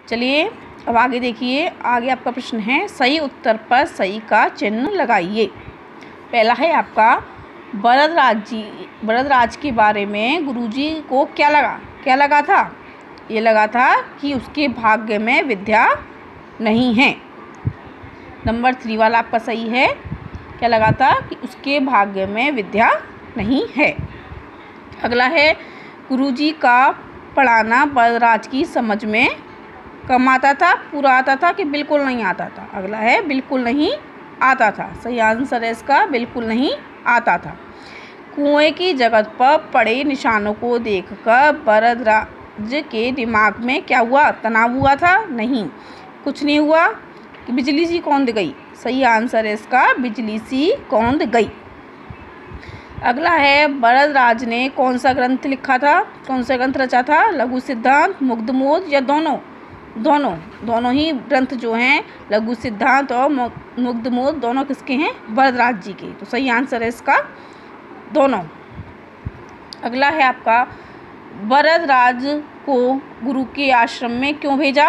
चलिए अब आगे देखिए। आगे आपका प्रश्न है, सही उत्तर पर सही का चिन्ह लगाइए। पहला है आपका, वरदराज के बारे में गुरुजी को क्या लगा था? ये लगा था कि उसके भाग्य में विद्या नहीं है। नंबर 3 वाला आपका सही है। क्या लगा था? कि उसके भाग्य में विद्या नहीं है। अगला है, गुरुजी का पढ़ाना वरदराज की समझ में कम आता था, पूरा आता था कि बिल्कुल नहीं आता था? अगला है, बिल्कुल नहीं आता था। सही आंसर है इसका, बिल्कुल नहीं आता था। कुएं की जगह पर पड़े निशानों को देखकर वरदराज के दिमाग में क्या हुआ? तनाव हुआ था? नहीं, कुछ नहीं हुआ। कि बिजली सी कौंध गई? सही आंसर है इसका, बिजली सी कौंध गई। अगला है, वरदराज ने कौन सा ग्रंथ लिखा था? कौन सा ग्रंथ रचा था? लघु सिद्धांत, मुग्धमोध या दोनों? दोनों ही ग्रंथ जो हैं, लघु सिद्धांत और मुग्धमोध, दोनों किसके हैं? वरदराज जी के। तो सही आंसर है इसका दोनों। अगला है आपका, वरदराज को गुरु के आश्रम में क्यों भेजा?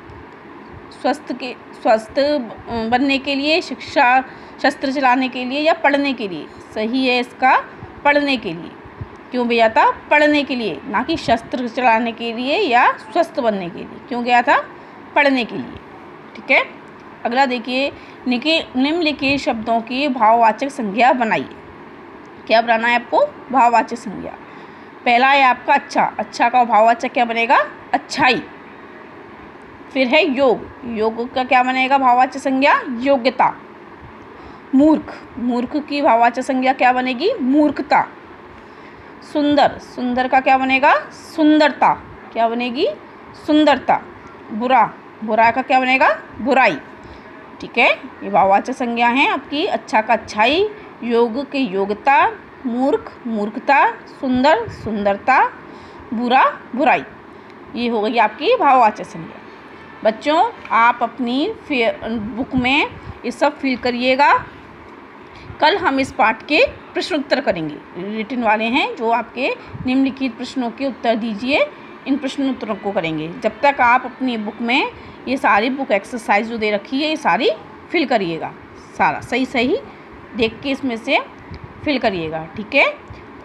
स्वस्थ बनने के लिए, शिक्षा शस्त्र चलाने के लिए या पढ़ने के लिए? सही है इसका, पढ़ने के लिए। क्यों भेजा था? पढ़ने के लिए, ना कि शस्त्र चलाने के लिए या स्वस्थ बनने के लिए। क्यों गया था? पढ़ने के लिए। ठीक है। अगला देखिए, निम्नलिखित शब्दों की भाववाचक संज्ञा बनाइए। क्या बनाना है आपको? भाववाचक संज्ञा। पहला है आपका अच्छा। अच्छा का भाववाचक क्या बनेगा? अच्छाई। फिर है योग का क्या बनेगा भाववाचक संज्ञा? योग्यता। मूर्ख की भाववाचक संज्ञा क्या बनेगी? मूर्खता। सुंदर का क्या बनेगा? सुंदरता। क्या बनेगी? सुंदरता। बुरा का क्या बनेगा? बुराई। ठीक है, ये भाववाचक संज्ञा है आपकी। अच्छा का अच्छाई, योग की योग्यता, मूर्खता, सुंदरता, बुराई। ये हो गई आपकी भाववाचक संज्ञा। बच्चों, आप अपनी बुक में ये सब फिल करिएगा। कल हम इस पाठ के प्रश्न उत्तर करेंगे। रिटन वाले हैं जो आपके निम्नलिखित प्रश्नों के उत्तर दीजिए, इन प्रश्न उत्तरों को करेंगे। जब तक आप अपनी बुक में ये सारी बुक एक्सरसाइज जो दे रखी है ये सारी फिल करिएगा। सारा सही देख के इसमें से फिल करिएगा। ठीक है।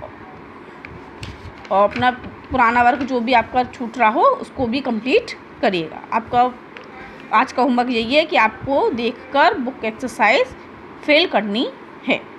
और अपना पुराना वर्क जो भी आपका छूट रहा हो उसको भी कंप्लीट करिएगा। आपका आज का होमवर्क यही है कि आपको देखकर बुक एक्सरसाइज फिल करनी है।